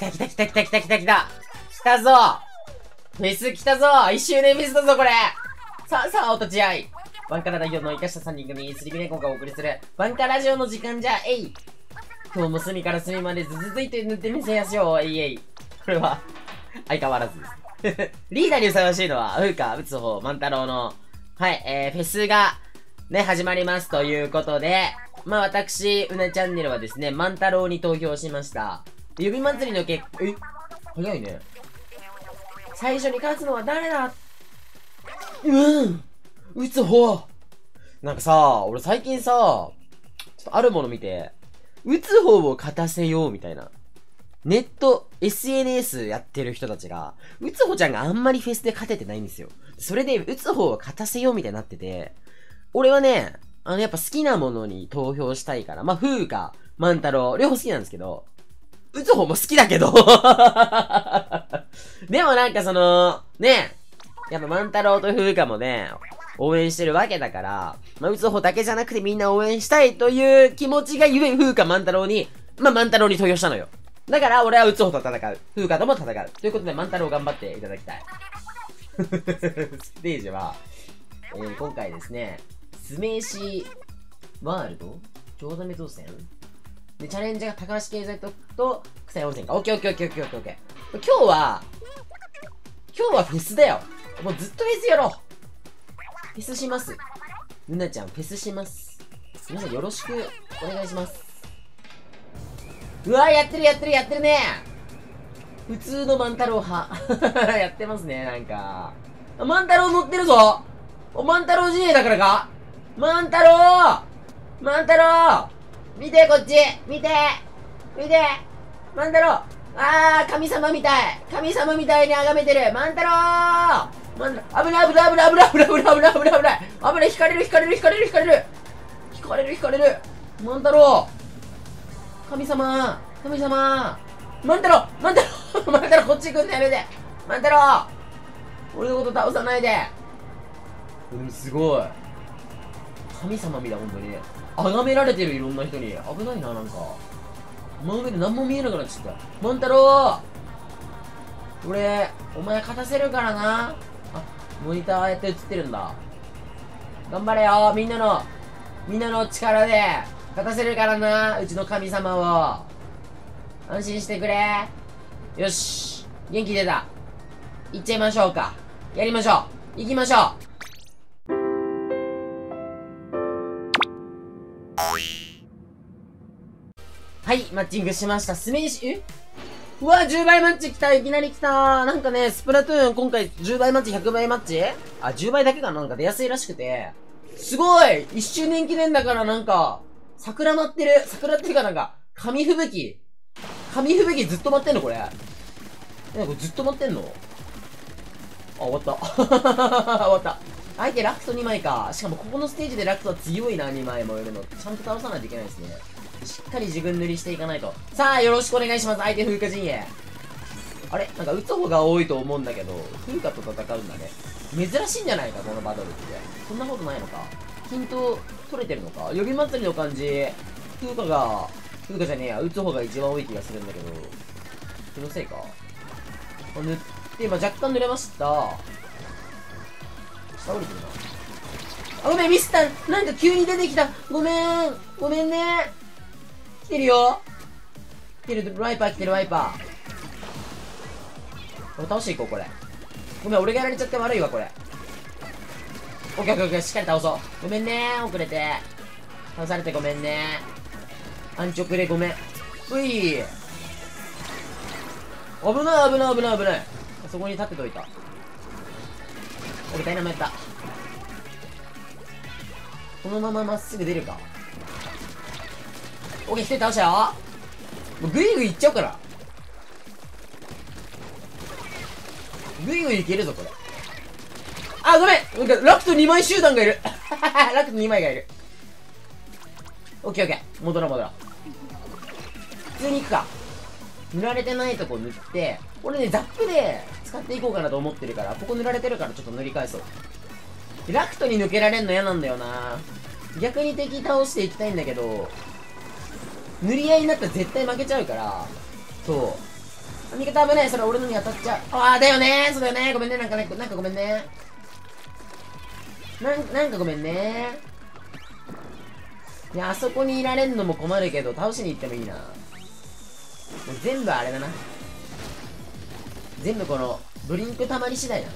た来た来た来た来た来た来た来たぞフェス来たぞ !1 周年フェスだぞこれさあさあお立ち会いバンカラ代表の生かした3人組、スリビネコがお送りするバンカラジオの時間じゃ、えい今日も隅から隅までずずずいて塗ってみせやしょう、えいえい。これは、相変わらずです。リーダーにふさわしいのは、風花、打つ方、万太郎の、はい、フェスが、ね、始まりますということで、まあ私、うなチャンネルはですね、万太郎に投票しました。指祭りの結果、早いね。最初に勝つのは誰だ打つ方なんかさ、俺最近さ、ちょっとあるもの見て、打つ方を勝たせようみたいな。ネット、SNS やってる人たちが、打つ方ちゃんがあんまりフェスで勝ててないんですよ。それで、打つ方を勝たせようみたいになってて、俺はね、やっぱ好きなものに投票したいから、まあ、風花、万太郎、両方好きなんですけど、打つ方も好きだけどでもなんかその、ね、やっぱ万太郎と風花もね、応援してるわけだから、まあ、打つ方だけじゃなくてみんな応援したいという気持ちがゆえ、風花万太郎に、まあ、万太郎に投票したのよ。だから俺は打つ方と戦う。風花とも戦う。ということで万太郎頑張っていただきたい。ステージは、今回ですね、酢飯ワールド京ダメ当選で、チャレンジャーが高橋経済特と草谷温泉か。オッケーオッケーオッケーオッケーオッケー。今日はフェスだよ。もうずっとフェスやろう。フェスします。ルナちゃん、フェスします。皆さんよろしくお願いします。うわー、やってるやってるやってるね。普通の万太郎派。やってますね、なんか。万太郎乗ってるぞ。万太郎陣営だからか。万太郎万太郎見て、こっち見て見て万太郎神様みたい神様みたいに崇めてる万太郎危ない危ない危ない危ない危ない危ない危ない危ない危ない危ない引かれる引かれる引かれる引かれる引かれる引かれる万太郎神様神様万太郎万太郎万太郎こっち行くんだやめて万太郎俺のこと倒さないで。すごい神様みたい、ほんとに崇められてる、いろんな人に。危ないな、なんか真上で何も見えなくなっちゃった。万太郎俺お前勝たせるからな。モニターああやって映ってるんだ。頑張れよ、みんなの力で勝たせるからな、うちの神様を。安心してくれ。よし、元気出た。行っちゃいましょうか。やりましょう。行きましょう。はい、マッチングしました。酢飯、うわ、10倍マッチ来た。いきなり来た。なんかね、スプラトゥーン今回10倍マッチ、100倍マッチ10倍だけかな、なんか出やすいらしくて。すごい !1 周年記念だからなんか、桜舞ってる。桜っていうかなんか、紙吹雪ずっと待ってんのこれ。これずっと待ってんの終わった。終わった。相手ラクト2枚か。しかもここのステージでラクトは強いな、2枚もいるの。ちゃんと倒さないといけないですね。しっかり自分塗りしていかないと。さあ、よろしくお願いします。相手風花陣営。あれなんか打つ方が多いと思うんだけど、風花と戦うんだね。珍しいんじゃないか、このバトルって。そんなことないのか。ヒント取れてるのか。呼び祭りの感じ、風花じゃねえや、打つ方が一番多い気がするんだけど、気のせいか。塗って、今若干濡れました。下降りてるな。ごめん、ミスった。なんか急に出てきた。ごめん。ごめんね。来てるよ。来てる、ワイパー来てる、ワイパー。倒していこう、これ。ごめん、俺がやられちゃって悪いわ、これ。オッケーオッケーオッケー、しっかり倒そう。ごめんね遅れて。倒されてごめんね。安直でごめん。うい。危ない危ない危ない危ない。そこに立ってといた。俺ダイナマやった。このまままっすぐ出るか。オッケー、一人倒したよ。もうグイグイいっちゃうから。グイグイいけるぞ、これ。ごめん、なんかラクト2枚集団がいる。ラクト2枚がいる。オッケーオッケー。戻ろう戻ろう。普通に行くか。塗られてないとこ塗って、俺ね、ザップで使っていこうかなと思ってるから、ここ塗られてるからちょっと塗り返そう。ラクトに抜けられんの嫌なんだよな。逆に敵倒していきたいんだけど、塗り合いになったら絶対負けちゃうから、そ味方危ねえ。それ俺のに当たっちゃう。ああ、だよねー。そうだよねー。ごめんね。なんかごめんね。なんかごめんね。いや、あそこにいられんのも困るけど、倒しに行ってもいいな。もう全部あれだな。全部この、ドリンク溜まり次第だ。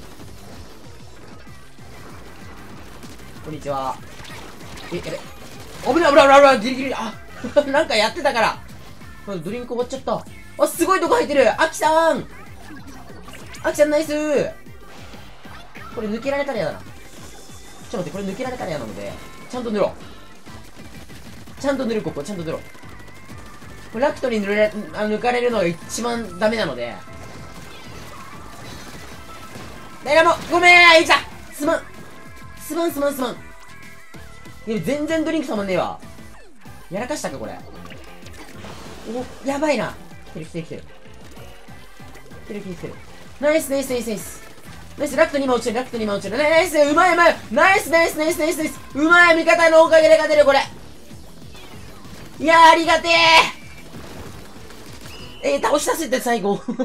こんにちは。やべ。危ない。ギリギリ。あ、なんかやってたから。ドリンク終わっちゃった。あ、すごいとこ入ってる。アキさんナイスー。これ抜けられたら嫌だな。ちょっと待って、これ抜けられたら嫌なので、ちゃんと塗ろう。ちゃんと塗る、ここ。ちゃんと塗ろう。これラクトに抜かれるのが一番ダメなので。ダイナモごめん、いいじゃん。すまん。いや、全然ドリンクたまんねえわ。やらかしたか、これ。お、やばいな。来てる。ナイス。ナイス、ラクトに今落ちる。ナイス、うまい。ナイス。うまい、味方のおかげで勝てる、これ。いやー、ありがてー。倒したせって最後。こ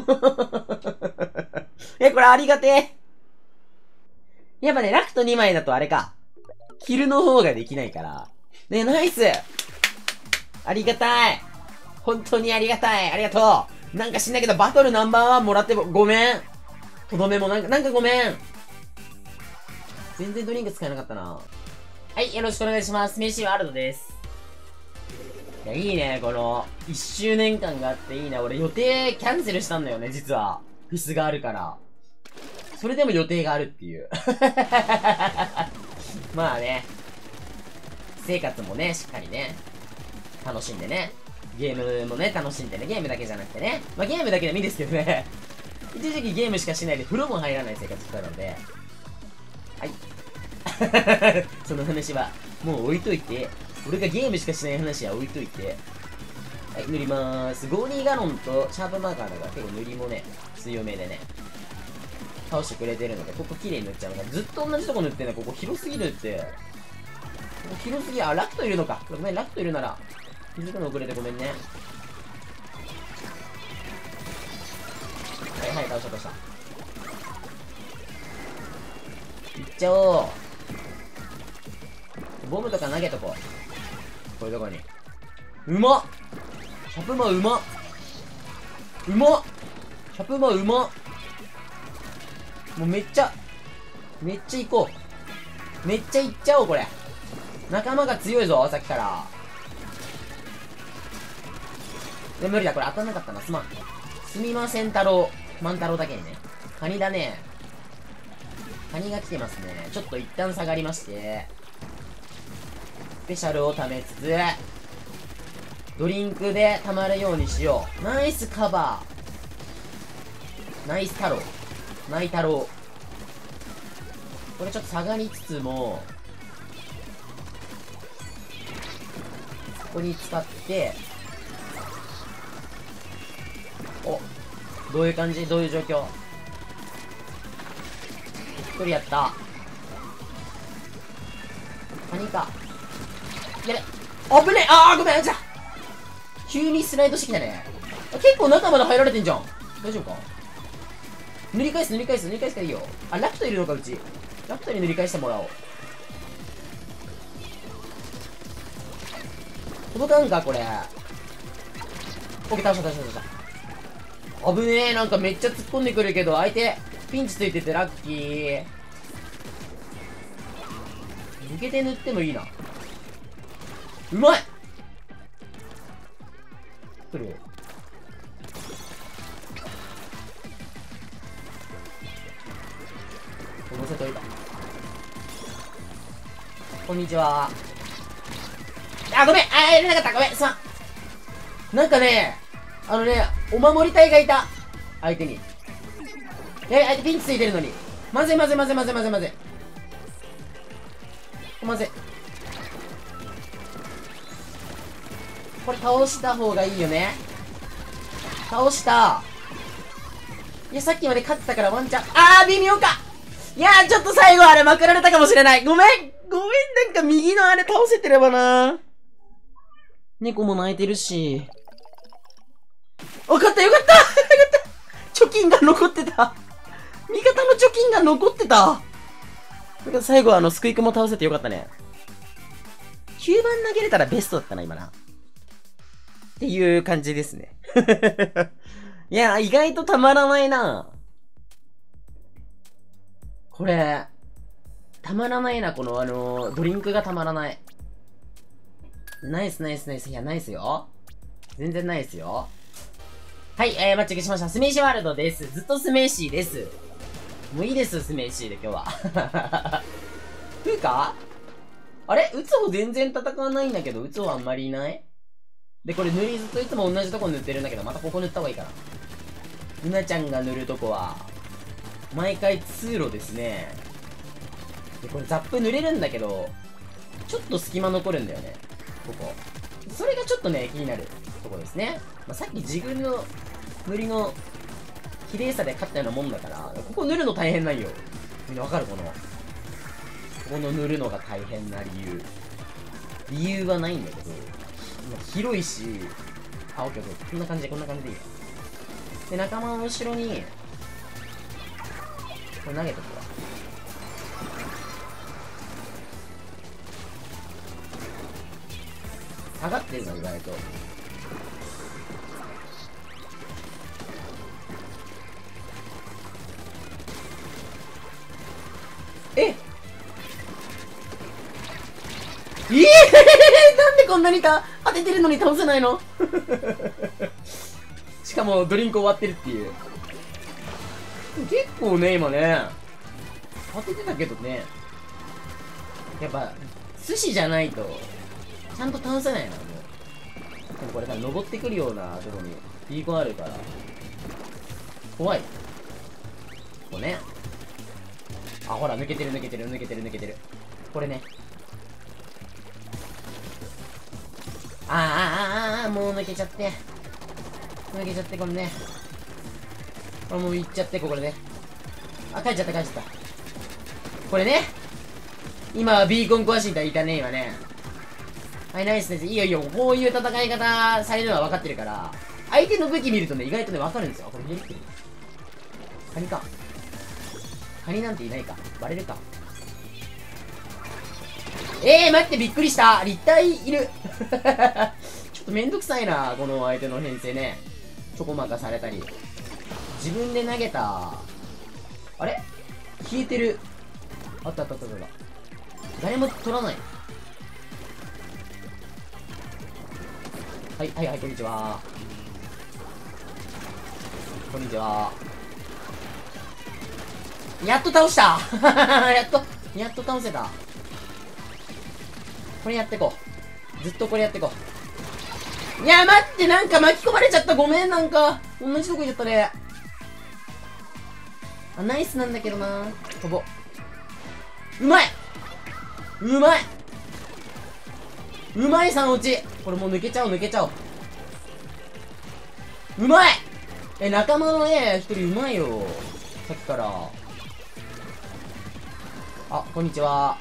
れありがてー。やっぱね、ラクト2枚だとあれか。キルの方ができないから。ね、ナイス。ありがたい。本当にありがたい。ありがとう。なんか知んないけど、バトルナンバー1もらってごめん。とどめもなんかごめん。全然ドリンク使えなかったな。はい、よろしくお願いします。メッシワールドです。いや、いいね。この、1周年間があっていいな。俺予定キャンセルしたんだよね、実は。フェスがあるから。それでも予定があるっていう。まあね。生活もね、しっかりね。楽しんでね。ゲームもね、楽しんでね。ゲームだけじゃなくてね。まあゲームだけでもいいですけどね。一時期ゲームしかしないで風呂も入らない生活してたので。はい。その話は、もう置いといて。俺がゲームしかしない話は置いといて。はい、塗りまーす。ゴーリーガロンとシャープマーカーだから結構塗りもね、強めでね。倒してくれてるので、ここ綺麗に塗っちゃうのが、ずっと同じとこ塗ってんの。ここ広すぎるって。ここ広すぎ、あ、ラクトいるのか。ごめん、ラクトいるなら。気づくの遅れてごめんね。はい、倒した。いっちゃおう。ボムとか投げとこう。こういうとこに。うまっ！シャプマうまっ！シャプマうまっ！もうめっちゃ行こう。めっちゃ行っちゃおう、これ。仲間が強いぞ、さっきから。無理だ、これ当たんなかったな。すみません、万太郎だけにね。カニだね。カニが来てますね。ちょっと一旦下がりまして。スペシャルを貯めつつ、ドリンクで溜まるようにしよう。ナイスカバー。ナイス太郎。ナイ太郎。これちょっと下がりつつも、ここに使って、お、どういう感じ？どういう状況？一人やった。何か。やれ。危ねえ。あー、ごめん。じゃ急にスライドしてきたね。結構中まで入られてんじゃん。大丈夫か？塗り返すからいいよ。あ、ラクトいるのか、うち。ラクトに塗り返してもらおう。届かんか、これ。オッケー、倒した。危ねえ、なんかめっちゃ突っ込んでくるけど、相手、ピンチついててラッキー。抜けて塗ってもいいな。うまい！来る？乗せといた。こんにちは。あ、ごめん！やれなかった！ごめん！すまん！なんかね、お守り隊がいた。相手に。相手ピンチついてるのに。まずい。これ倒した方がいいよね。倒した。いや、さっきまで勝ってたからワンチャン。微妙か。いやー、ちょっと最後あれまくられたかもしれない。ごめん、なんか右のあれ倒せてればな。猫も泣いてるし。勝った、よかった残ってた。だから最後はスクイクも倒せてよかったね。9番投げれたらベストだったな、今な。っていう感じですね。いや、意外とたまらないな。これ、たまらないな、このドリンクがたまらない。ナイスナイスナイス。いや、ナイスよ。全然ナイスよ。はい、マッチングしました。スメイシーワールドです。ずっとスメイシーです。もういいです、スメイシーで今日は。ふうかあれウツホ全然戦わないんだけど、ウツホあんまりいないで、これ塗りずっといつも同じとこ塗ってるんだけど、またここ塗った方がいいかな。ルナちゃんが塗るとこは、毎回通路ですね。で、これザップ塗れるんだけど、ちょっと隙間残るんだよね。ここ。それがちょっとね、気になるとこですね。まあ、さっき自分の塗りの綺麗さで勝ったようなもんだから、ここ塗るの大変ないよ。みんなわかるこの塗るのが大変な理由はないんだけど、広いし、あ、オッケーオッケー。こんな感じでいいよ。で、仲間の後ろに、これ投げとくわ。下がってるの、意外と。えなんでこんなに当ててるのに倒せないのしかもドリンク終わってるっていう。結構ね、今ね、当ててたけどね。やっぱ、寿司じゃないと、ちゃんと倒せないな、もう。でもこれさ、登ってくるようなところに、ビーコンあるから、怖い。ここね。あ、ほら、抜けてる。これね。もう抜けちゃって、これね。これもう行っちゃって、これね。あ、帰っちゃった。これね。今はビーコン壊しいたね、今ね。はい、ナイスです。いいよ。こういう戦い方されるのは分かってるから、相手の武器見るとね、意外とね、分かるんですよ。これ見るってる。カニか。カニなんていないか。バレるか。待って、びっくりした。立体いる。ちょっとめんどくさいな、この相手の編成ね。ちょこまかされたり。自分で投げた。あれ消えてる。あった。誰も取らない。はい、こんにちは。やっと倒したやっと倒せた。これやってこう。ずっとこれやってこう。いや、待って、なんか巻き込まれちゃった。ごめん、なんか。同じとこ行っちゃったね。あ、ナイスなんだけどな。飛ぼう。うまい3落ち。これもう抜けちゃおう。うまい。仲間のね、一人うまいよ。さっきから。あ、こんにちは。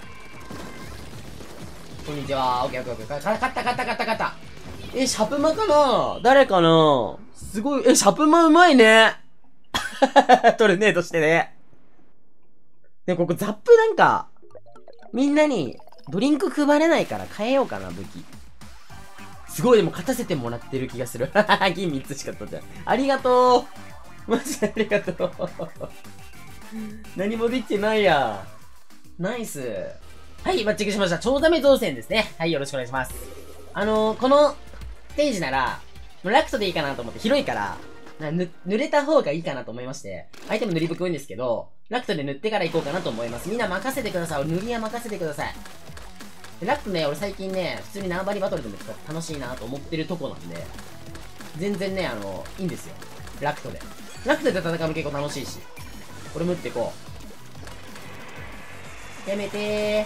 オッケー。勝った。シャプマかな？誰かな？すごい。シャプマうまいね。トルネードしてね。で、ここザップなんか、みんなにドリンク配れないから変えようかな、武器。すごい、でも勝たせてもらってる気がする。銀3つしか取ってない。ありがとう。マジでありがとう。何もできてないや。ナイス。はい、マッチングしました。超ダメ造船ですね。はい、よろしくお願いします。このステージなら、ラクトでいいかなと思って、広いから、塗れた方がいいかなと思いまして、相手も塗り袋多いんですけど、ラクトで塗ってから行こうかなと思います。みんな任せてください。塗りは任せてください。ラクトね、俺最近ね、普通に縄張りバトルでも使って楽しいなと思ってるとこなんで、全然ね、いいんですよ。ラクトで。ラクトで戦うの結構楽しいし。これも打っていこう。やめて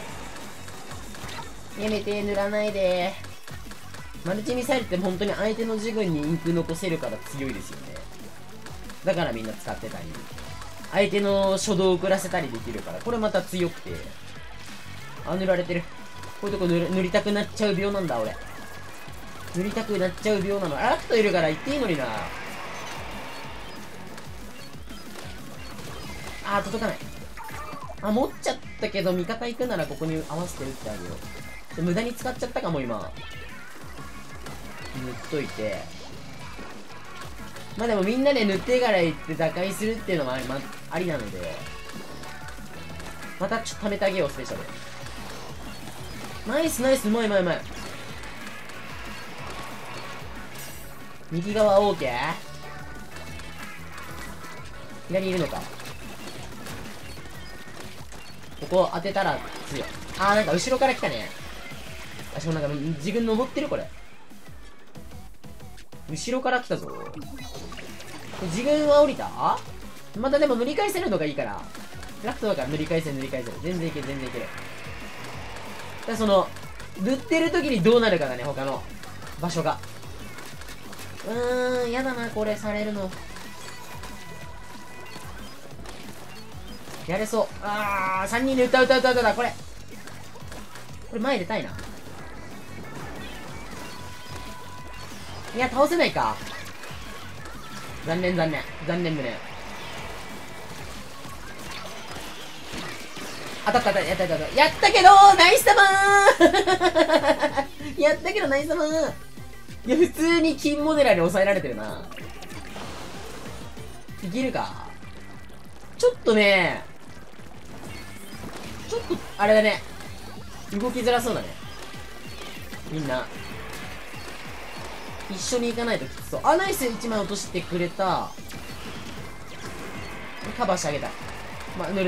ー、塗らないでー。マルチミサイルって本当に相手の自軍にインク残せるから強いですよね。だからみんな使ってたり、相手の初動を遅らせたりできるから、これまた強くて。あ、塗られてる。こういうとこ塗りたくなっちゃう病なんだ、俺。塗りたくなっちゃう病なの。ラクトいるから言っていいのにな。届かない。 あ、持っちゃったけど、味方行くならここに合わせて打ってあげよう。無駄に使っちゃったかも、今。塗っといて。まあでもみんなで塗ってから行って打開するっていうのもありなので。またちょっと貯めてあげよう、スペシャル。ナイスナイス、うまいうまいうまい。右側 OK？ 左いるのか。ここ当てたら強い。あー、なんか後ろから来たね。あ、しかもなんか自分登ってるこれ。後ろから来たぞ。自分は降りた？またでも塗り返せるのがいいから。ラフトだから塗り返せる塗り返せる。全然いける全然いける。だからその、塗ってる時にどうなるかだね、他の場所が。やだな、これされるの。やれそう。3人で歌これ。これ前出たいな。いや、倒せないか。残念無念。当たった、やったけどナイスタマーやったけどナイスタマー。いや、普通に金モデラーに抑えられてるな。いけるか。ちょっとね、ちょっと、あれだね。動きづらそうだね。みんな。一緒に行かないときつそう。あ、ナイス1枚落としてくれた。カバーしてあげたい。まあ、塗る。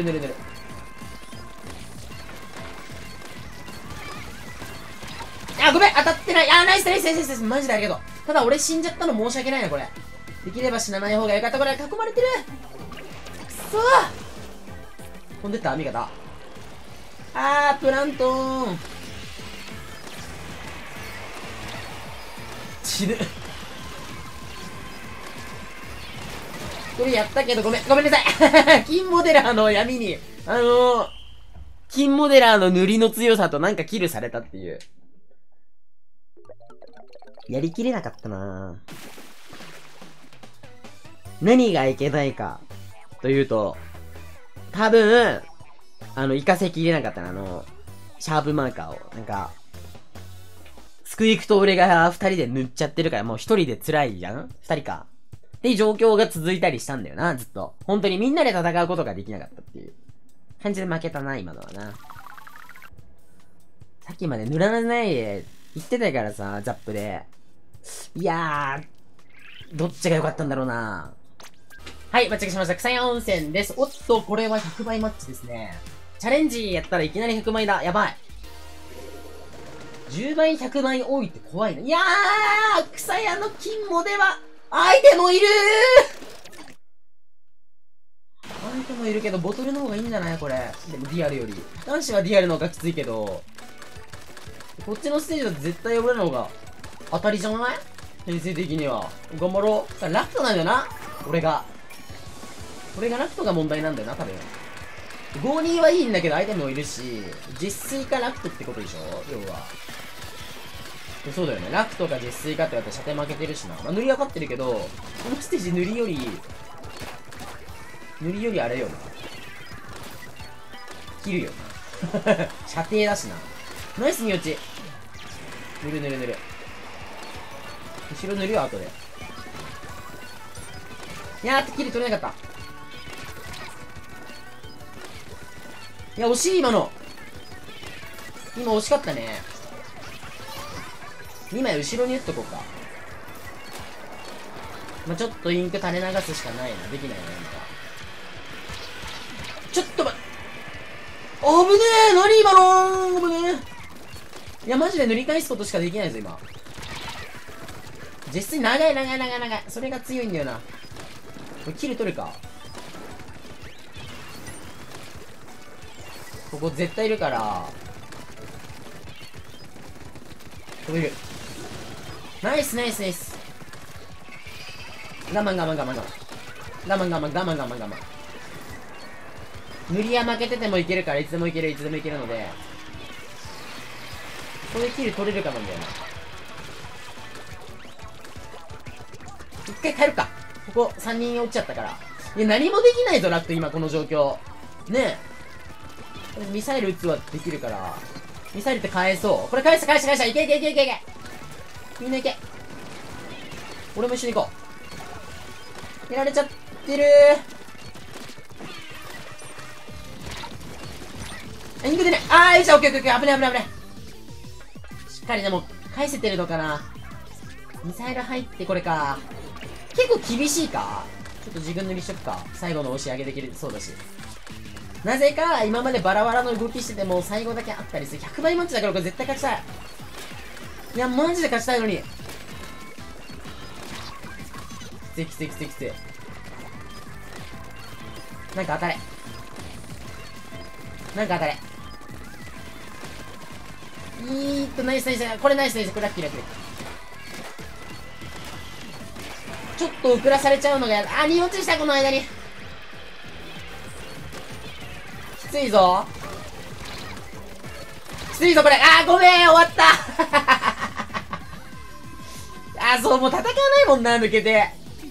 あ、ごめん当たってない。あ、ナイスマジでありがとう。ただ俺死んじゃったの申し訳ないな、これ。できれば死なない方がよかった。これ、囲まれてる。くそー。飛んでった味方。プラントン。死ぬ。これやったけどごめんなさい。金モデラーの闇に、金モデラーの塗りの強さとなんかキルされたっていう。やりきれなかったなぁ。何がいけないか、というと、多分、活かせきれなかったな、シャープマーカーを。なんか、スクイクと俺が二人で塗っちゃってるから、もう一人で辛いじゃん？二人か。っていう状況が続いたりしたんだよな、ずっと。本当にみんなで戦うことができなかったっていう感じで負けたな、今のはな。さっきまで塗らないで言ってたからさ、ザップで。いやー、どっちが良かったんだろうな。はい、間違えしました。草屋温泉です。おっと、これは100倍マッチですね。チャレンジやったらいきなり100倍だ。やばい。10倍、100倍多いって怖いな。いやー、草屋の金モデは、相手もいるー。相手もいるけど、ボトルの方がいいんじゃないこれ。でもディアルより。男子はディアルの方がきついけど、こっちのステージだと絶対俺の方が当たりじゃない？編成的には。頑張ろう。さ、ラフトなんだよな。俺がラフトが問題なんだよな、多分。52はいいんだけど、相手もいるし、実水かラフトってことでしょ要は。そうだよね。ラフトか実水かって言われて射程負けてるしな。まあ、塗り上がってるけど、このステージ塗りよりあれよな。切るよな。射程だしな。ナイスに落ち。塗る。後ろ塗るよ、後で。いやー、キル取れなかった。いや、惜しい、今の。今惜しかったね。2枚後ろに打っとこうか。まあ、ちょっとインク垂れ流すしかないな。できないな、なんか。ちょっと危ねえ何今の危ねえいや、マジで塗り返すことしかできないぞ、今。実質長い。それが強いんだよな。これ、キル取るか。ここ絶対いるから。ここいる。ナイス。我慢。塗りは負けててもいけるから、いつでもいけるので。これキル取れるかなんだよな。一回帰るか。ここ3人落ちちゃったから。いや、何もできないぞ、ラック今この状況。ねミサイル撃つはできるから、ミサイルって返そう。これ返した。いけいけいけいけいけ。みんないけ。俺も一緒に行こう。やられちゃってるー。肉出ね。あー、よいしょ、オッケーオッケー、危ね。しっかりでも、返せてるのかな。ミサイル入ってこれか。結構厳しいか。ちょっと自分塗りしとくか。最後の押し上げできるそうだし。なぜか、今までバラバラの動きしてても、最後だけあったりする。100倍マッチだからこれ絶対勝ちたい。いや、マジで勝ちたいのに。きつい。なんか当たれ。ナイス。これナイス。これラッキー。ちょっと遅らされちゃうのがやだ。あ、荷落ちした、この間に。きついぞ、これ。あー、ごめん、終わったあー、そう、もう戦わないもんな、抜けて。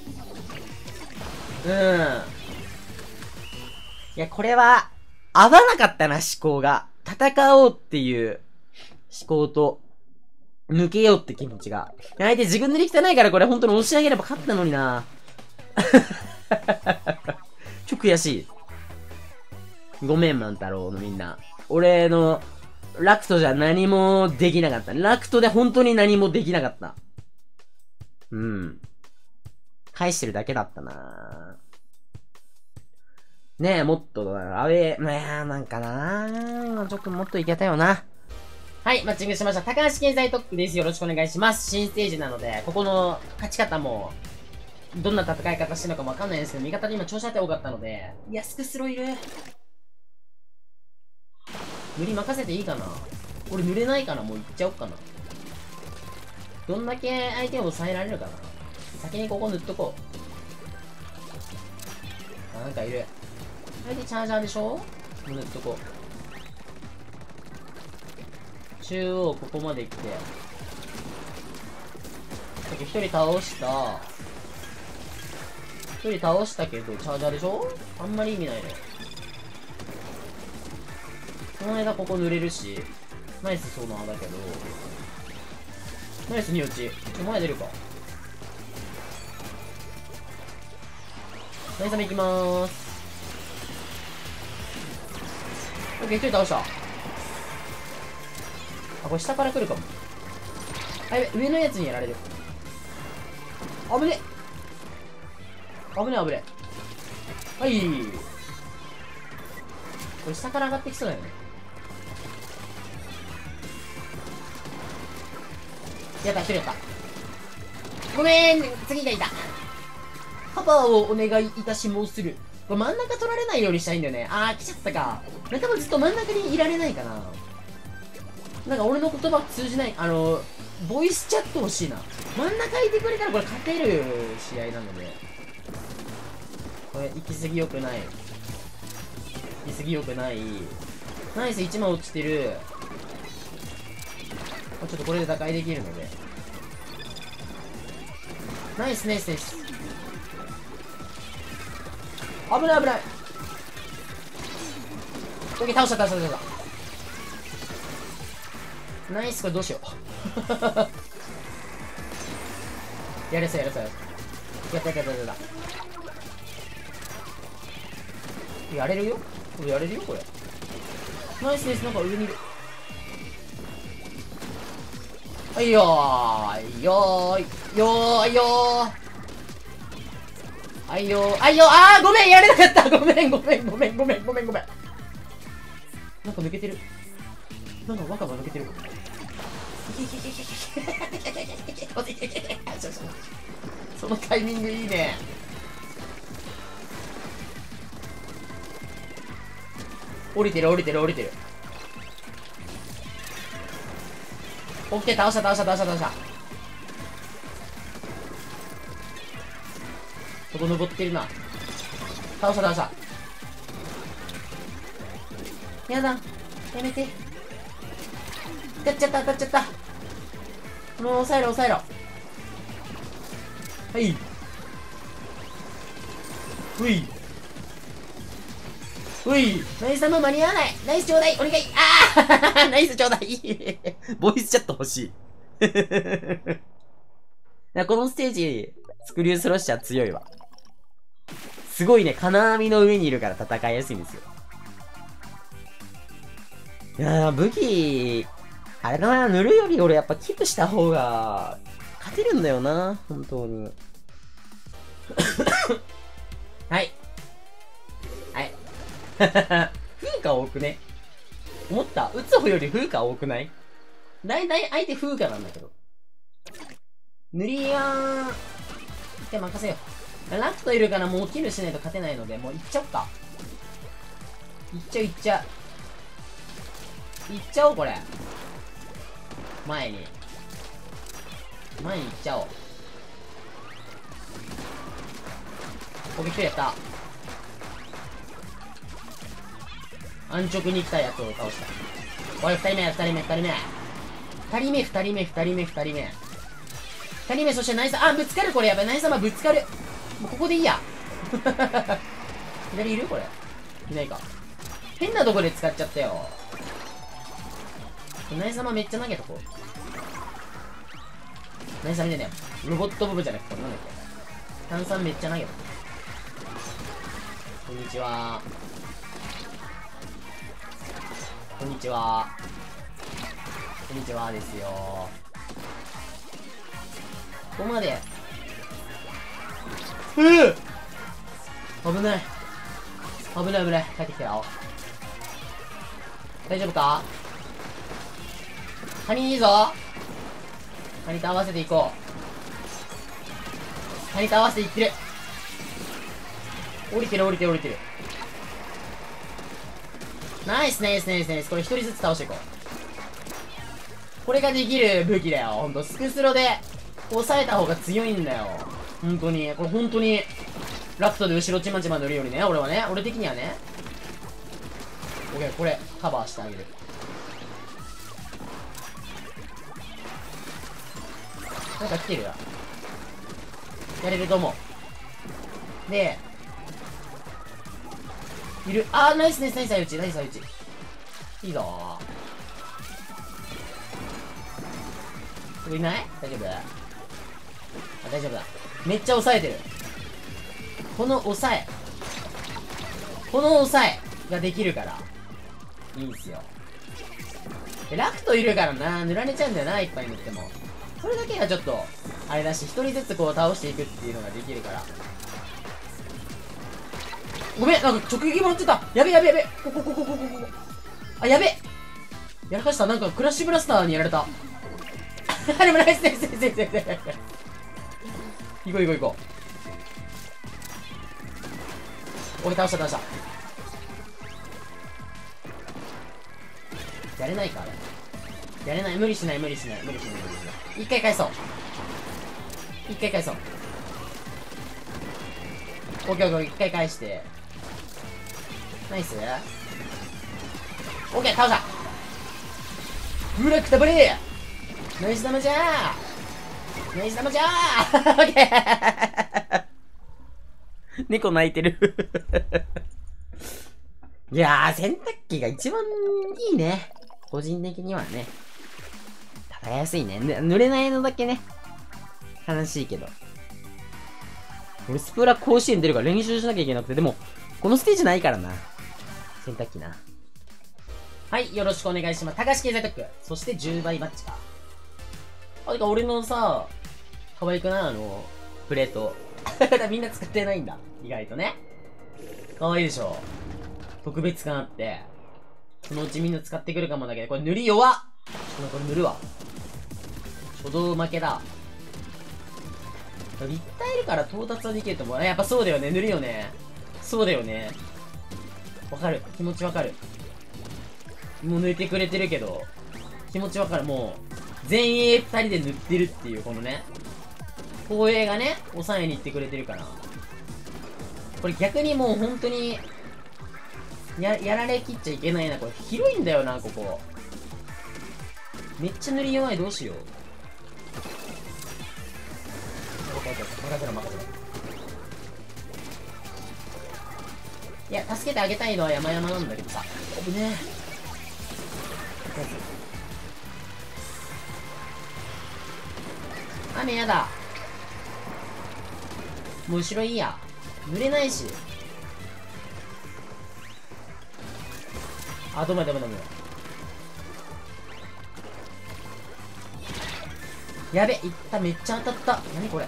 いや、これは、合わなかったな、思考が。戦おうっていう思考と、抜けようって気持ちが。相手自分でできてないからこれ本当に押し上げれば勝ったのになちょ、悔しい。ごめん、万太郎のみんな。俺の、ラクトじゃ何もできなかった。ラクトで本当に何もできなかった。返してるだけだったなねえ、もっと、アウェー、なんかなちょっともっといけたよな。はい、マッチングしました。高橋健在特区です。よろしくお願いします。新ステージなので、ここの勝ち方も、どんな戦い方してるのかもわかんないですけど、味方で今調子当て多かったので、安くスローいる。塗り任せていいかな。俺塗れないかな。もういっちゃおっかな。どんだけ相手を抑えられるかな。先にここ塗っとこう。なんかいる。相手チャージャーでしょ。塗っとこう。中央ここまで来て。さっき一人倒した。一人倒したけど、チャージャーでしょ。あんまり意味ないね。この間ここ塗れるし、ナイスソナーだけど、ナイスに落ち。前出るか。ナイスサメ行きまーす。オッケー、一人倒した。あ、これ下から来るかも。あ、やべ、上のやつにやられる。危ね。危ね。はい。これ下から上がってきそうだよね。やった、一人やった。ごめん、次がいた。カバーをお願いいたしまする。これ真ん中取られないようにしたいんだよね。あー、来ちゃったか。多分ずっと真ん中にいられないかな。なんか俺の言葉通じない。ボイスチャット欲しいな。真ん中いてくれたらこれ勝てる試合なので。これ、行き過ぎ良くない。行き過ぎ良くない。ナイス、1枚落ちてる。ちょっとこれで打開できるので。ナイス。危ない。オッケー、倒した。ナイス、これどうしよう。やれそう。やった。やれるよこれ。ナイスです。なんか上にいる。はいよー。あー、ごめん、やれなかった。ごめん。なんか抜けてる。なんか若葉抜けてる。そのタイミングいいね。降りてる。オッケー、倒した。そこ登ってるな。倒した。やだ。やめて。当たっちゃった。もう抑えろ。はい。 うい、ナイス様間に合わない。ナイスちょうだい。お願い。ああナイスちょうだい。ボイスチャット欲しい。このステージ、スクリュースロッシャー強いわ。すごいね、金網の上にいるから戦いやすいんですよ。いやー、武器、あれかな、塗るより俺やっぱキープした方が、勝てるんだよな、本当に。はい。はい。風花多くね。思った？打つ方より風花多くない？だいたい相手風花なんだけど。塗りは、って任せよう。ラクトいるからもうキルしないと勝てないので、もう行っちゃおっか。行っちゃう行っちゃう。行っちゃおう、これ。前に行っちゃおう。攻撃やった。安直に来たやつを倒した。これ二人目。そしてナイス、あ、ぶつかる、これやばい。ナイス様ぶつかる。もうここでいいや。左いるこれ。いないか。変なとこで使っちゃったよ。ナイス様めっちゃ投げとこう。ナイス様見てね。ロボットボブじゃなくて、なんだっけ。炭酸めっちゃ投げとこう。こんにちは。こんにちは。こんにちはですよ。ここまで。危ない。危ない。帰ってきたよ。大丈夫か？カニいいぞ。カニと合わせていこう。カニと合わせていってる。降りてる。ナイス。これ一人ずつ倒していこう。これができる武器だよ。ほんと、スクスロで抑えた方が強いんだよ。ほんとに。これほんとに、ラクトで後ろちまちま塗るよりね、俺的にはね。オッケー、これ、カバーしてあげる。なんか来てるよ。やれると思う。で、いる。あー、ナイス、相打ち。いいぞー。いない？大丈夫？あ、大丈夫だ。めっちゃ抑えてる。この抑えができるから、いいんすよ。で、ラクトいるからな、塗られちゃうんだよな、いっぱい塗っても。それだけがちょっと、あれだし、一人ずつこう倒していくっていうのができるから。ごめん、なんか直撃もらっちゃった。やべ。ここ。あ、やべ。やらかした。なんかクラッシュブラスターにやられた。でもナイス。行こう。俺倒した。やれないか、あれ。やれない。無理しない。一回返そう。オッケー。一回返して。ナイス。オッケー、倒した。ブラックたばれ。ナイス玉じゃー。オッケー。猫泣いてる。いやー、洗濯機が一番いいね。個人的にはね。戦いやすいね。濡れないのだけね。悲しいけど。俺スプラ甲子園出るから練習しなきゃいけなくて、でも、このステージないからな。洗濯機な。はい、よろしくお願いします。高橋経済特区。そして10倍マッチか。あ、てか俺のさ、可愛くないプレート。みんな使ってないんだ。意外とね。可愛いでしょ。特別感あって。そのうちみんな使ってくるかもだけど、これ塗り弱っ。これ塗るわ。初動負けだ。立体いるから到達はできると思う。やっぱそうだよね。塗るよね。そうだよね。わかる。気持ちわかる。もう抜いてくれてるけど、気持ちわかる。もう、前衛二人で塗ってるっていう、このね。後衛がね、抑えに行ってくれてるから。これ逆にもう本当に、やられきっちゃいけないな。これ広いんだよな、ここ。めっちゃ塗り弱い。どうしよう。任せろ。 いや、助けてあげたいのは山々なんだけどさ。危ねえ。雨やだ。もう後ろいいや。濡れないし。あ、ダメ。やべ、いった、めっちゃ当たった。何これ。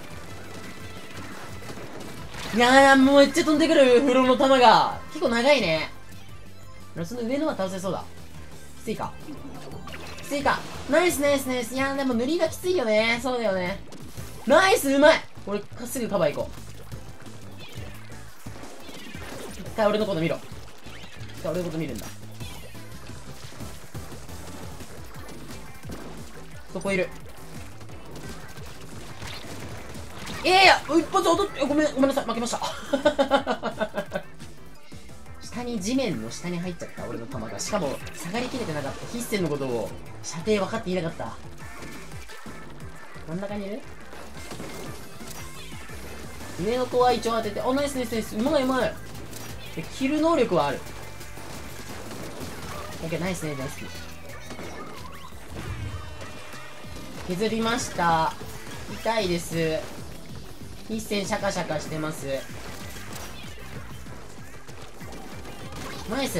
いやー、もうめっちゃ飛んでくる、風呂の玉が。結構長いね。その上のは倒せそうだ。きついか。ナイス。いやー、でも塗りがきついよね。そうだよね。ナイス、うまい。俺、すぐカバー行こう。一回俺のこと見ろ。俺のこと見るんだ。そこいる。いや、一発踊って、ごめんなさい、負けました。地面の下に入っちゃった、俺の弾が。しかも、下がりきれてなかった。必戦のことを、射程分かっていなかった。真ん中にいる？上の子は一応当てて、ナイス。うまい。キル能力はある。オッケー、ナイス。削りました。痛いです。必戦シャカシャカしてます。ナイス。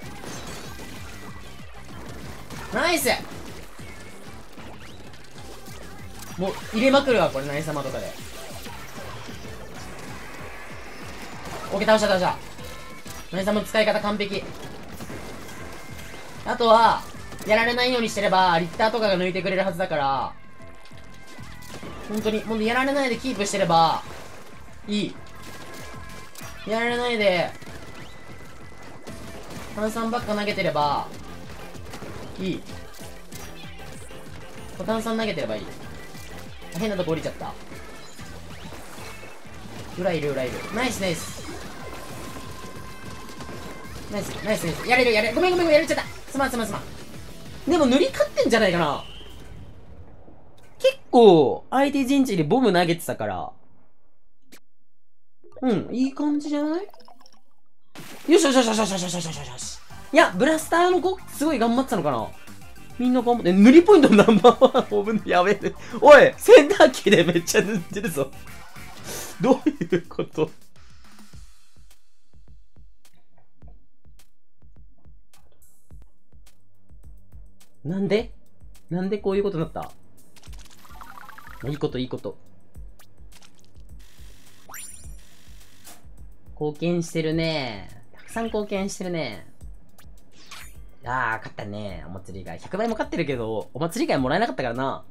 もう入れまくるわ、これ。何様とかで。オッケー、倒した何様の使い方完璧。あとはやられないようにしてればリッターとかが抜いてくれるはずだから、本当にもうやられないでキープしてればいい。やられないで炭酸ばっか投げてればいい。炭酸投げてればいい。変なとこ降りちゃった。裏いる。ナイス。やれる。ごめん、やれちゃった。すまん。でも塗り勝ってんじゃないかな。結構相手陣地にボム投げてたから、いい感じじゃない？よし。いや、ブラスターの子すごい頑張ってたのかな。みんな頑張って、塗りポイントナンバーワンオブやべえ。おい、洗濯機でめっちゃ塗ってるぞ。どういうこと？なんでこういうことになった？いいこと。貢献してるね。たくさん貢献してるね。勝ったね。お祭り以外。100倍も勝ってるけど、お祭り以外もらえなかったからな。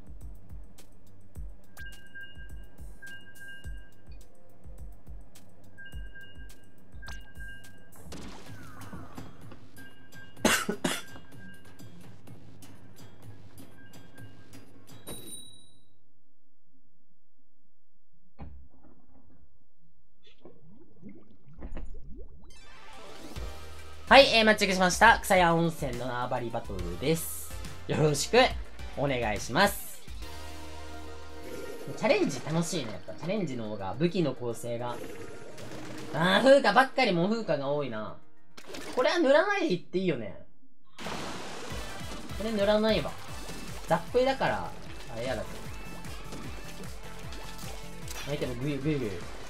はい、マッチングしました。草屋温泉の縄張りバトルです。よろしくお願いします。チャレンジ楽しいね。やっぱチャレンジの方が武器の構成が。風花ばっかりも風花が多いな。これは塗らないでいっていいよね。これ塗らないわ。ザップだから、あれやだけど。相手もグイグイ。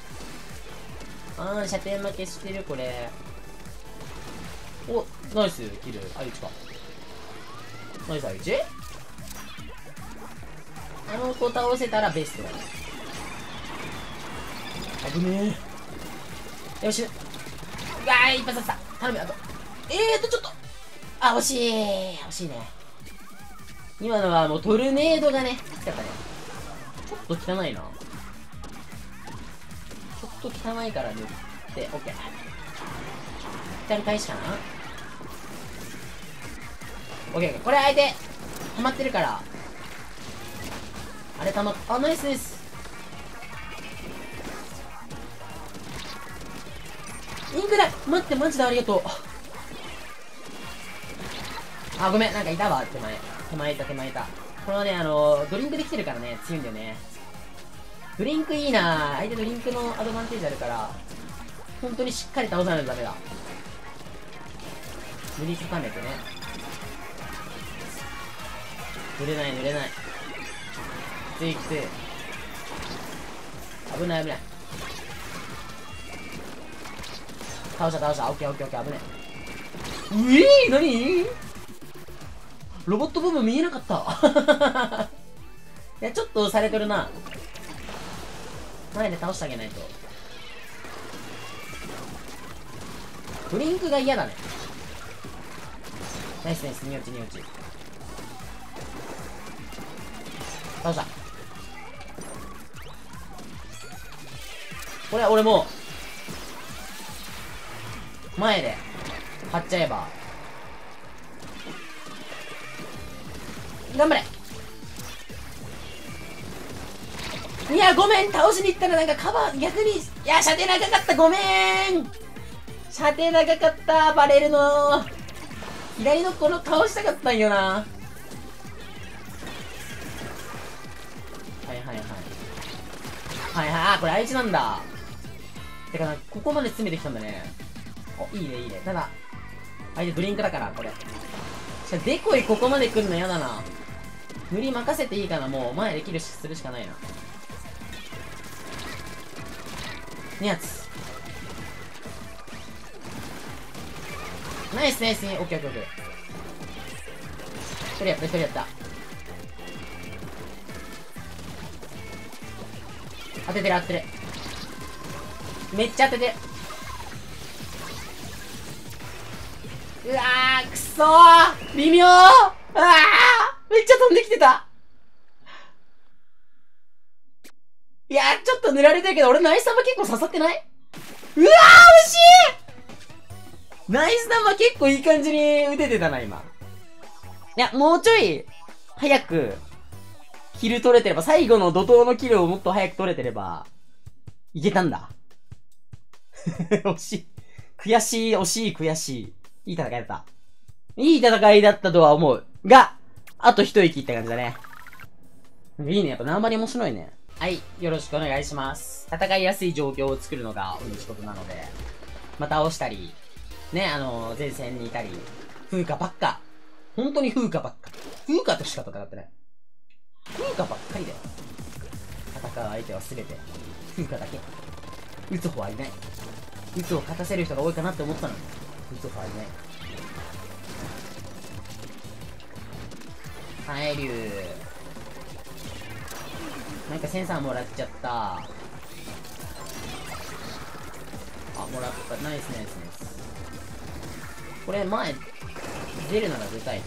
射程負けしてる、これ。お、ナイス、キル。あいつか。ナイス、あいつ？あの子倒せたらベストだね。危ねえ。よし。うわー、一発だった。頼む、あと。ちょっと。惜しいね。今のはもうトルネードがね、きつかったね。ちょっと汚いな。ちょっと汚いから塗って、オッケー。左返しかな？オッケー、これ相手溜まってるから、あれ溜まっ、ナイスです。インクだ。待って、マジでありがとう。ごめん、なんかいたわ。手前いた。これはね、ドリンクできてるからね、強いんだよね。ドリンクいいな。相手ドリンクのアドバンテージあるから、本当にしっかり倒さないとダメだ。 塗り固めてね。塗れない塗れない。きついきつい。危ない危ない。倒した倒した。オッケーオッケーオッケー。危ない。何ロボット部分見えなかった。いや、ちょっと押されてるな。前で倒してあげないと。ブリンクが嫌だね。ナイスナイス。2落ち2落ち。倒した。これ俺もう前で張っちゃえば。頑張れ。いやごめん、倒しに行ったらなんかカバー逆に。いや射程長かった。ごめん、射程長かった。バレるの左のこの倒したかったんよな。はいはいはいはいはい。あ、これあいつなんだ。てかな、ここまで詰めてきたんだね。お、いいねいいね。ただ相手ブリンクだからこれ。デコイここまで来るのやだな。塗り任せていいかな。もう前でキルするしかないな。2発。ナイスナイス。オッケーオッケーオッケー。1人やった1人やった。当ててる当ててる。めっちゃ当ててる。うわーくそー微妙ー。めっちゃ飛んできてた。いやーちょっと塗られてるけど、俺ナイス玉結構刺さってない？うわー惜しい。ナイス玉結構いい感じに打ててたな今。いやもうちょい早くキル取れてれば、最後の怒涛のキルをもっと早く取れてればいけたんだ。惜しい。悔しい、惜しい、悔しい。いい戦いだった。いい戦いだったとは思う。が、あと一息って感じだね。いいね。やっぱ縄張り面白いね。はい。よろしくお願いします。戦いやすい状況を作るのが俺の仕事なので、また倒したり、ね、前線にいたり、風花ばっか。本当に風花ばっか。風花としか戦ってない。風花ばっかりだよ。戦う相手は全て、風花だけ。打つ方はいない。打つを勝たせる人が多いかなって思ったのに、打つ方はいない。はい、竜。なんかセンサーもらっちゃった。あ、もらった。ナイスナイスナイス。これ前、出るなら出たい。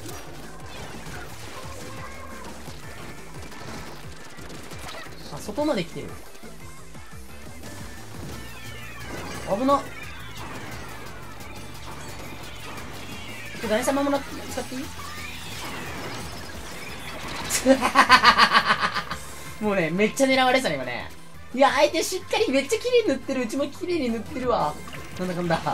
あ、そこまで来てる。危なっ。何様もらって使っていい？もうね、めっちゃ狙われてたね、今ね。いや、相手しっかりめっちゃ綺麗に塗ってる。うちも綺麗に塗ってるわ。なんだかんだ。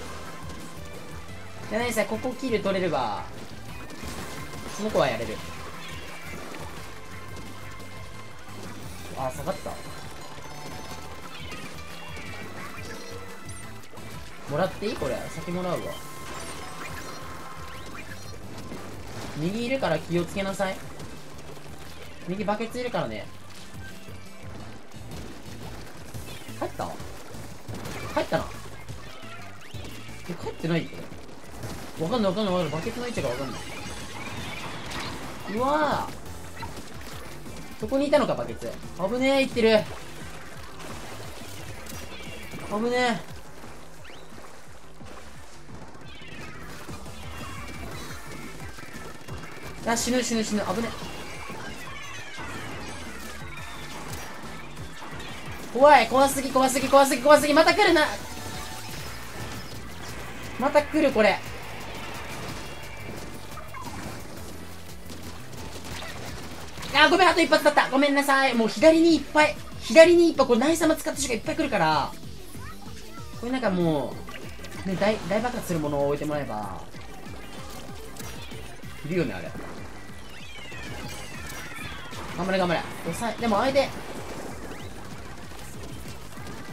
じゃないさ、ここキル取れれば、その子はやれる。あ、下がった。もらっていい？これ。先もらうわ。右いるから気をつけなさい。右バケツいるからね。帰った？帰ったな。帰ってない？これ。わかんないわかんないわかんない。バケツの位置がわかんない。うわぁ。そこにいたのか、バケツ。危ねえ、いってる。危ねえ。あ、死ぬ死ぬ死ぬ。危ねえ。怖い。怖すぎ怖すぎ怖すぎ怖すぎ。また来るな。また来る、これ。あ、ごめん、あと一発だった。ごめんなさい。もう左にいっぱい。左にいっぱい。これナイス玉使った人がいっぱい来るから。これなんかもう、ね、大爆発するものを置いてもらえば。いるよね、あれ。頑張れ頑張れ。でも相手。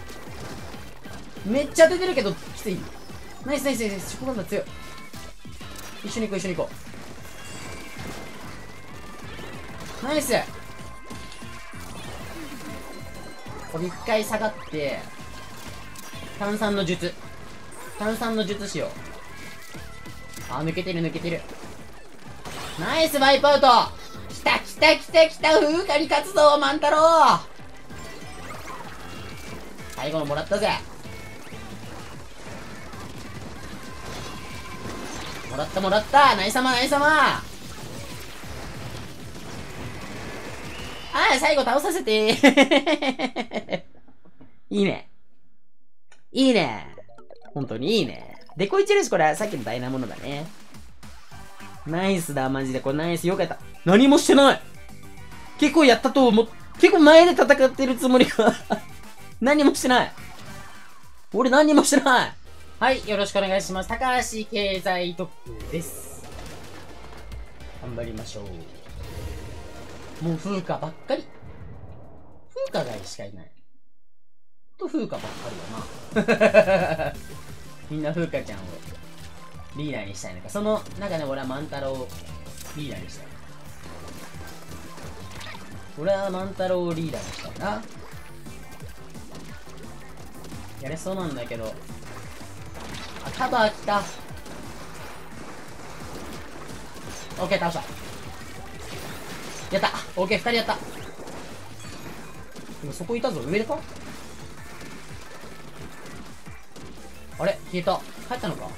めっちゃ出てるけど、きつい。ナイスナイスナイス。ショコランダ強い。 一緒に行こう、一緒に行こう。ナイス。これ一回下がって、炭酸の術。炭酸の術しよう。あ、抜けてる抜けてる。ナイスワイプアウト。来た来た来た来た、風化に勝つぞ、万太郎。最後のもらったぜ。もらったもらった。ナイス様ナイス様。ああ、最後倒させていいね。いいね。本当にいいね。デコイチです、これ。さっきのダイナモのだね。ナイスだ、マジで。これナイス。よかった。何もしてない。結構やったと思っ、結構前で戦ってるつもりが何もしてない。俺何もしてない。はい、よろしくお願いします。高橋経済特区です。頑張りましょう。もう風化ばっかり。風化がしかいない。風化ばっかりだな。みんな風化ちゃんをリーダーにしたいのか。その中で俺は万太郎をリーダーにしたい。俺は万太郎をリーダーにしたいな。やれそうなんだけど。あ、カバー来た。オッケー、倒した。やった。オッケー、2人やった。今そこいたぞ。上でか？あれ消えた。帰ったのか？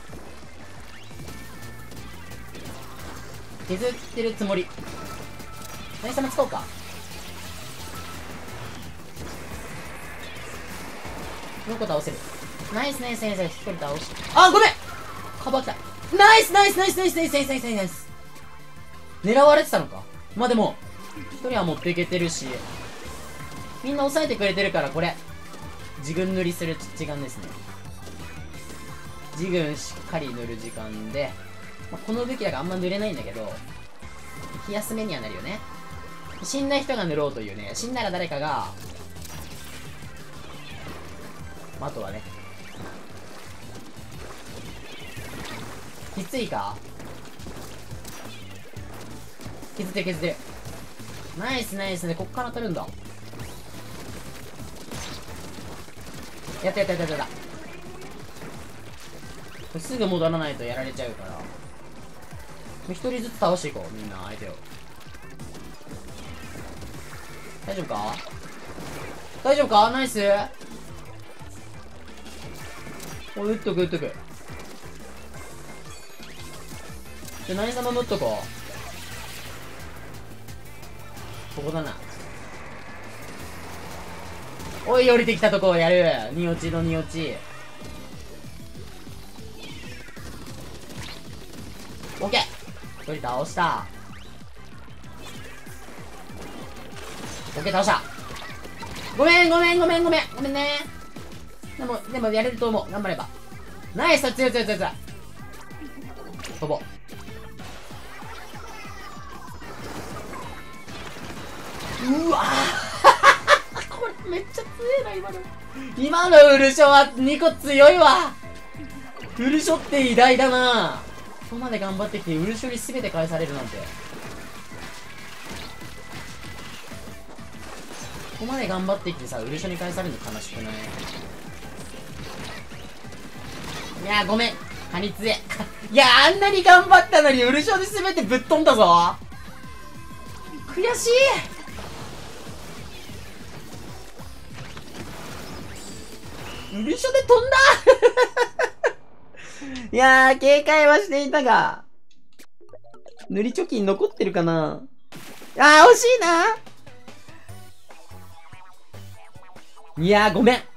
削ってるつもり。何様使おうか。この子倒せる。ナイスナイスナイスナイス。一人倒し。あ、ごめんカバー来た。ナイスナイスナイスナイスナイスナイスナイスナイスナイス。狙われてたのか。まあでも、一人は持っていけてるし、みんな抑えてくれてるから、これ、自軍塗りする時間ですね。自軍しっかり塗る時間で、まあ、この武器だからあんま塗れないんだけど、気休めにはなるよね。死んだ人が塗ろうというね、死んだら誰かが、あとはね、きついか？削ってる削ってる。ナイスナイスね、こっから当たるんだ。やったやったやったやった。これすぐ戻らないとやられちゃうから。一人ずつ倒していこう、みんな相手を。大丈夫か？大丈夫か？ナイス。おい、打っとく打っとく。じゃあ何様も打っとこう。ここだな。おい、降りてきたとこをやる。2落ちの2落ち。オッケー。1人倒した。オッケー、倒した。ごめんごめんごめんごめんごめんね。でもやれると思う。頑張れば。ナイス。強い強い強い強い。飛ぼう。うわこれめっちゃ強えな、今のウルショは2個強いわ。ウルショって偉大だな。ここまで頑張ってきてウルショに全て返されるなんて。ここまで頑張ってきてさ、ウルショに返されるの悲しくない？いやーごめん、カニ強え。いやー、あんなに頑張ったのにウルショで全てぶっ飛んだぞ。悔しい。ウルショで飛んだいやー、警戒はしていたが、塗り貯金残ってるかな。あー、惜しいな。いやー、ごめん。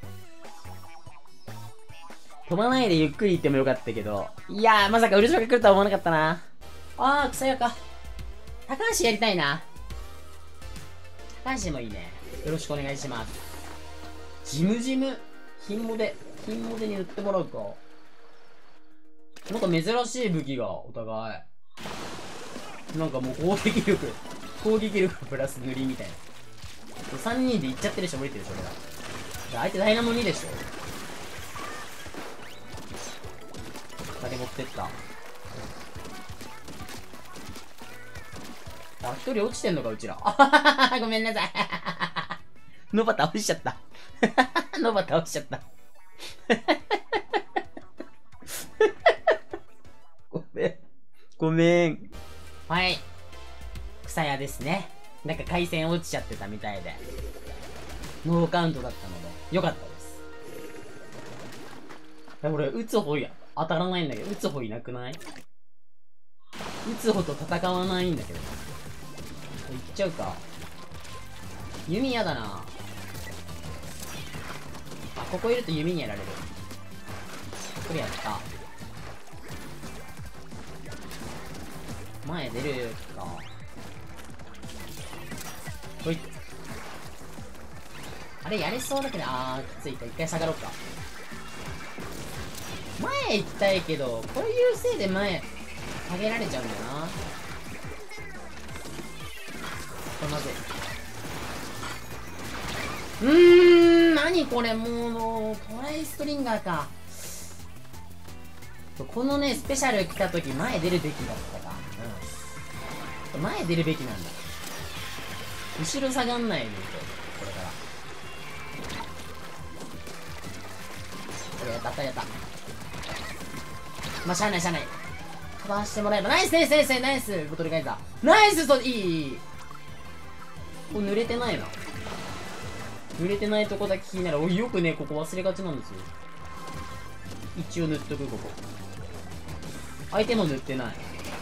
飛ばないでゆっくり行ってもよかったけど。いやー、まさかウルショが来るとは思わなかったな。あー、草屋か。高橋やりたいな。高橋もいいね。よろしくお願いします。ジム金モデに塗ってもらうか。なんか珍しい武器が、お互い。なんかもう攻撃力プラス塗りみたいな。3人でいっちゃってる人もいてるでしょ、俺ら。相手ダイナモ2でしょ。あれ持ってった。 あ、一人落ちてんのか、うちら。ごめんなさい。ノバ倒しちゃった。ノバ倒しちゃった。ごめん。ごめん。はい。草屋ですね。なんか回線落ちちゃってたみたいで。ノーカウントだったので、よかったです。俺、打つ方当たらないんだけど、打つ方いなくない？打つ方と戦わないんだけど。いっちゃうか。弓矢だな。あ、ここいると弓にやられる。これやった。前出るか。ほい。あれやれそうだけど、あー、きついか。一回下がろうか。前行きたいけど、こういうせいで前、上げられちゃうんだよな。これまずい。何これ、もう、トライストリンガーか。このね、スペシャル来た時前出るべきだったか。うん。前出るべきなんだ。後ろ下がんないでいいと、これから。これやった、やった。まあ、しゃあない、しゃあない。カバーしてもらえば。ナイス、ナイス、ナイス、ナイス、ボトルガイザー。ナイス、そう、いい。これ濡れてないな。濡れてないとこだけ気になる。おい、よくね、ここ忘れがちなんですよ。一応塗っとく、ここ。相手も塗ってない。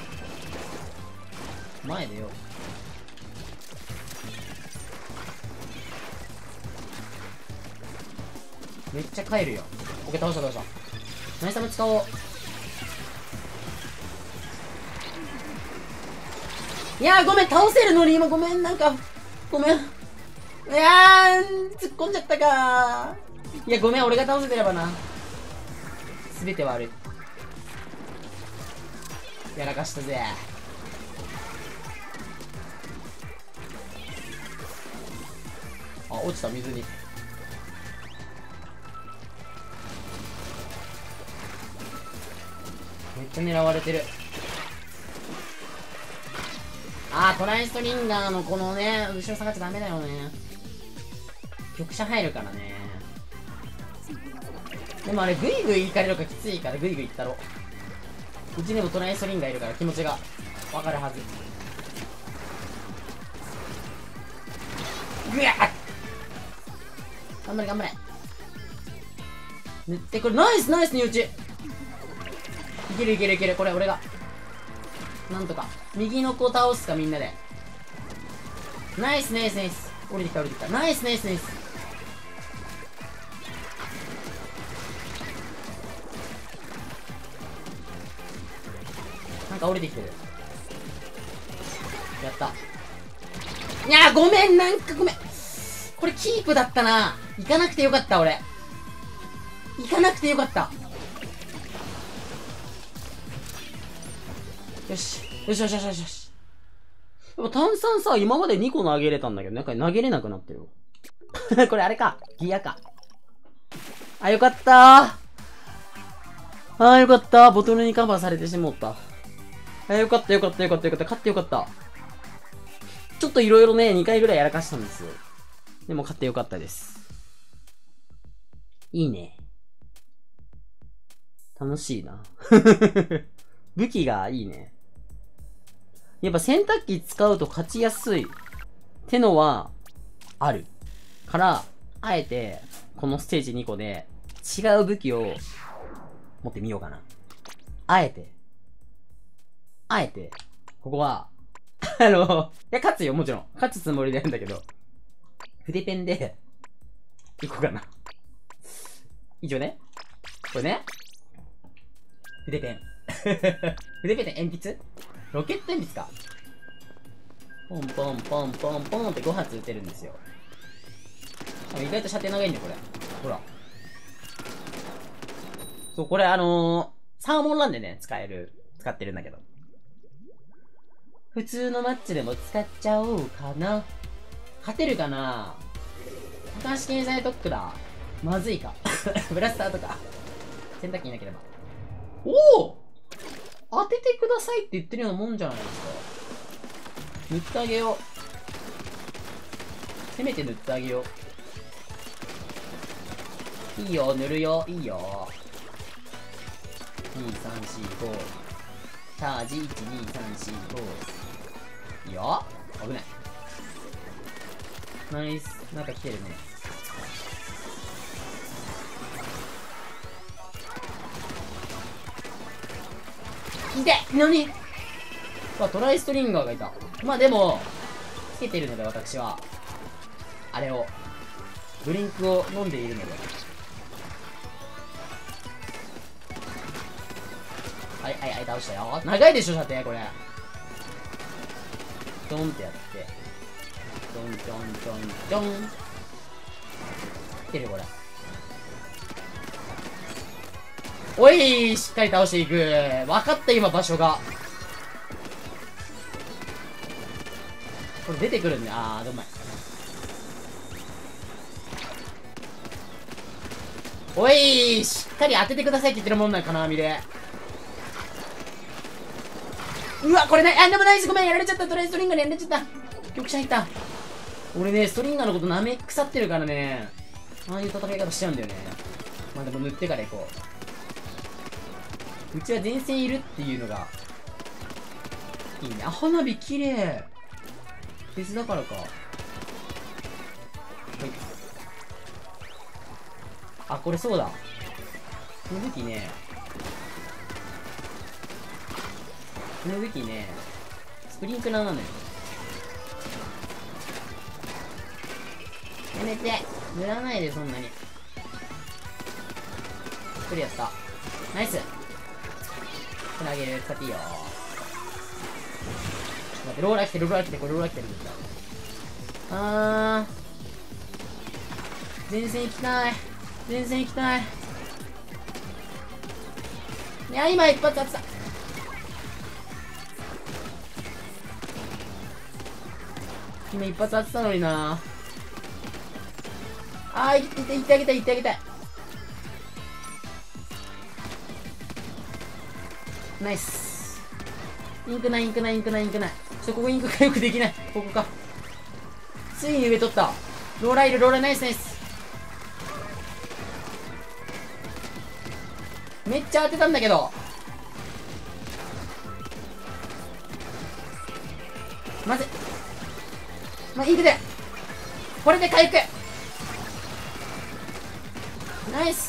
前でよ。めっちゃ帰るよ。オッケー、倒した、倒した。ナイスタム使おう。いやー、ごめん、倒せるのに今ごめん、なんか、ごめん。いやー、突っ込んじゃったかー。いや、ごめん、俺が倒せてればな。すべて悪い。やらかしたぜ。あ、落ちた、水に。めっちゃ狙われてる。あー、トライストリンガーのこのね、後ろ下がっちゃダメだよね。局者入るからね。でもあれ、グイグイ行かれるかきついからグイグイ行ったろ。うちにもトライストリンガーいるから気持ちがわかるはず。ぐわっ、頑張れ頑張れ。塗ってくる。ナイスナイスに打ち。いけるいけるいける。これ俺がなんとか右の子を倒すか、みんなで。ナイスナイスナイス。降りてきた降りてきた。ナイスナイスナイス。なんか降りてきてる。やった。いやー、ごめん、なんかごめん。これキープだったな。行かなくてよかった、俺。行かなくてよかった。よし。よしよしよしよしよし。でも炭酸さ、今まで2個投げれたんだけど、なんか投げれなくなってる。これあれか。ギアか。あ、よかったー。あ、よかった。ボトルにカバーされてしもった。あ、よかったよかったよかったよかった。勝ってよかった。ちょっといろいろね、2回ぐらいやらかしたんですよ。でも勝ってよかったです。いいね。楽しいな。武器がいいね。やっぱ洗濯機使うと勝ちやすいってのはあるから、あえてこのステージ2個で違う武器を持ってみようかな。あえて、ここは、いや、勝つよ、もちろん。勝つつもりでやるんだけど、筆ペンで、いこうかな。以上ね。これね。筆ペン。筆ペンって鉛筆？ロケット鉛筆か。ポンポンポンポンポンって5発撃てるんですよ。意外と射程長いんだよ、これ。ほら。そう、これサーモンランでね、使ってるんだけど。普通のマッチでも使っちゃおうかな。勝てるかな。高橋経済特区だ。まずいか。ブラスターとか。洗濯機いなければ。おお、当ててくださいって言ってるようなもんじゃないですか。 塗ってあげよう。せめて塗ってあげよう。いいよ、塗るよ。いいよ。2、3、4、5。チャージ、1、2、3、4、5。いいよ。危ない。ナイス。なんか来てるね。いて何？トライストリンガーがいた。まあでも、つけてるので私は、あれを、ドリンクを飲んでいるので。はいはいはい、倒したよ。長いでしょ、射程これ。ドンってやって。ドンドンドンドン。来てるこれ。おい、しっかり倒していく。分かった、今場所が。これ出てくるんだ。あー、どんまい。おい、しっかり当ててくださいって言ってるもんなん、金網で。うわ、これない。あ、でもナイス、ごめん、やられちゃった。トライストリンガーにやられちゃった。局者入った。俺ね、ストリンガーのこと舐め腐ってるからね、ああいう戦い方しちゃうんだよね。まあでも塗ってから行こう。うちは前線いるっていうのがいいね。あ、花火綺麗。フェスだからか。はい。あ、これそうだ。この武器ね。この武器ね、スプリンクラーなのよ。やめて。塗らないで、そんなに。1人やった。ナイス。つなげる。使っていいよ。ちょっと待って、ローラー来てる、ローラー来てる、これローラー来てる。前線行きたい。前線行きたい。いや、今一発当てた。今一発当てたのにな。あー、行ってあげたい、行ってあげたい。ナイス。インクない、インクない、インクない、インクない。ここインクがよくできない。ここか。ついに上取った。ローラーいる、ローラーナイスナイス。めっちゃ当てたんだけど。まずい。まあ、インクで。これで回復。ナイス。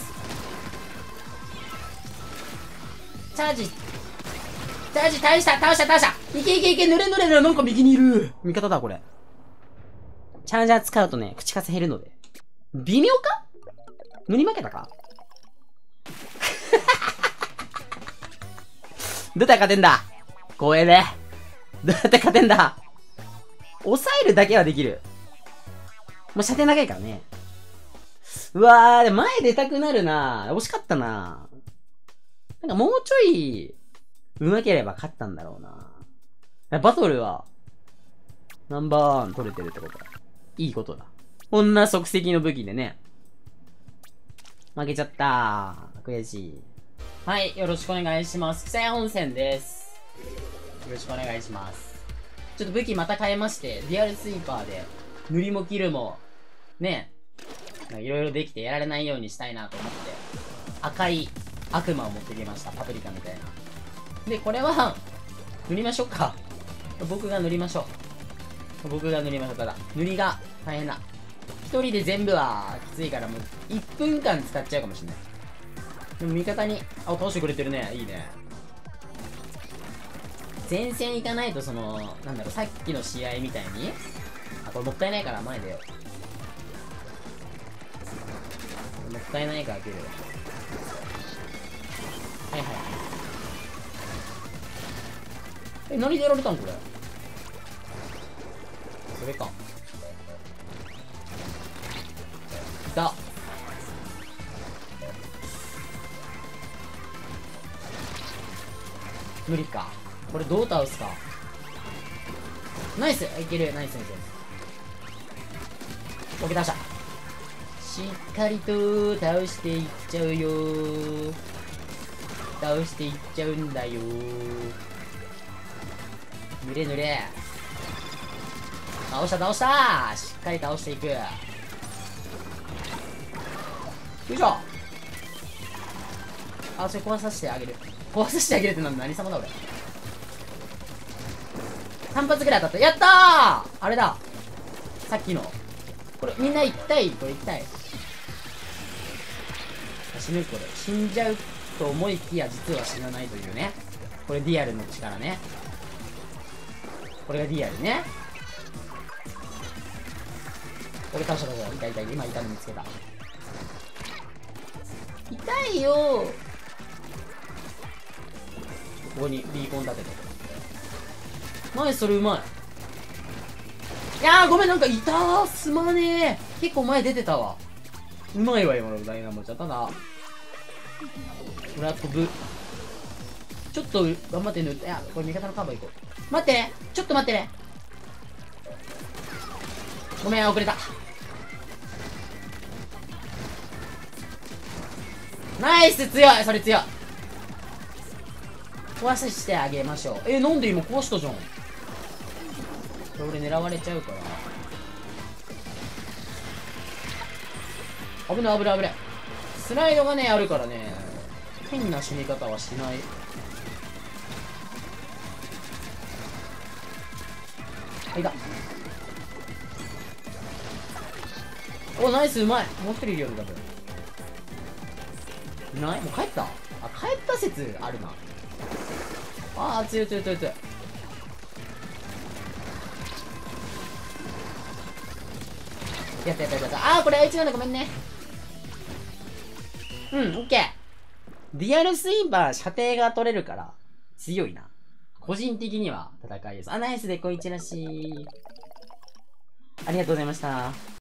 チャージ。チャージ、倒した、倒した、倒した。いけいけいけ、ぬれぬれぬれ、なんか右にいる。味方だ、これ。チャージャー使うとね、口数減るので。微妙か？塗り負けたか？どうやって勝てんだ？光栄で。どうやって勝てんだ？抑えるだけはできる。もう射程長いからね。うわー、でも前出たくなるな。惜しかったな。なんかもうちょい、上手ければ勝ったんだろうな。バトルは、ナンバーワン取れてるってことだ。いいことだ。こんな即席の武器でね。負けちゃったー。悔しい。はい、よろしくお願いします。草屋温泉です。よろしくお願いします。ちょっと武器また変えまして、リアルスイーパーで、塗りも切るも、ね、いろいろできてやられないようにしたいなと思って、赤い悪魔を持ってきました。パプリカみたいな。で、これは、塗りましょうか。僕が塗りましょう。僕が塗りましょう。ただ、塗りが大変だ。一人で全部はきついからもう、1分間使っちゃうかもしれない。でも味方に、あ、倒してくれてるね。いいね。前線行かないと、その、なんだろう、さっきの試合みたいに、あ、これもったいないから前でよ。もったいないから開ける。はいはい。え、何でやられたんこれ。それか。いた。無理か。これどう倒すか。ナイス。いける。ナイスナイス。オッケー、倒した。しっかりと倒していっちゃうよー。倒していっちゃうんだよー。ぬれぬれ。 倒した倒したー、しっかり倒していく。よいしょ。あ、それ壊させてあげる。壊させてあげるって何様だ俺。3発ぐらい当たった。やったー、あれだ。さっきの。これ、みんな行きたい、これ行きたい。死ぬこれ。死んじゃうと思いきや、実は死なないというね。これリアルの力ね。これがリアルね。これ倒したところ。痛い痛い。今痛いの見つけた。痛いよー。ここにビーコン立てて。ナイス、それうまい。いやー、ごめん、なんかいたー。すまねー。結構前出てたわ。うまいわ、今のダイナモちゃん。ただ、俺は飛ぶ。ちょっと頑張って塗って。いや、これ味方のカバー行こう。待って、ちょっと待ってね。ごめん、遅れた。ナイス、強い。それ強い。壊させてあげましょう。なんで今壊したじゃん。これ俺狙われちゃうから。危ない危ない危ない。スライドがね、あるからね。変な死に方はしない。いた。お、ナイス、うまい。もう一人いるよ、多分。いない？もう帰った？あ、帰った説あるな。あー、強い強い強い強い。やったやったやった。あー、これあいつなんだ、ごめんね。オッケー。リアルスイーパー射程が取れるから強いな。個人的には戦いです。あ、ナイスでこいちらし。ありがとうございました。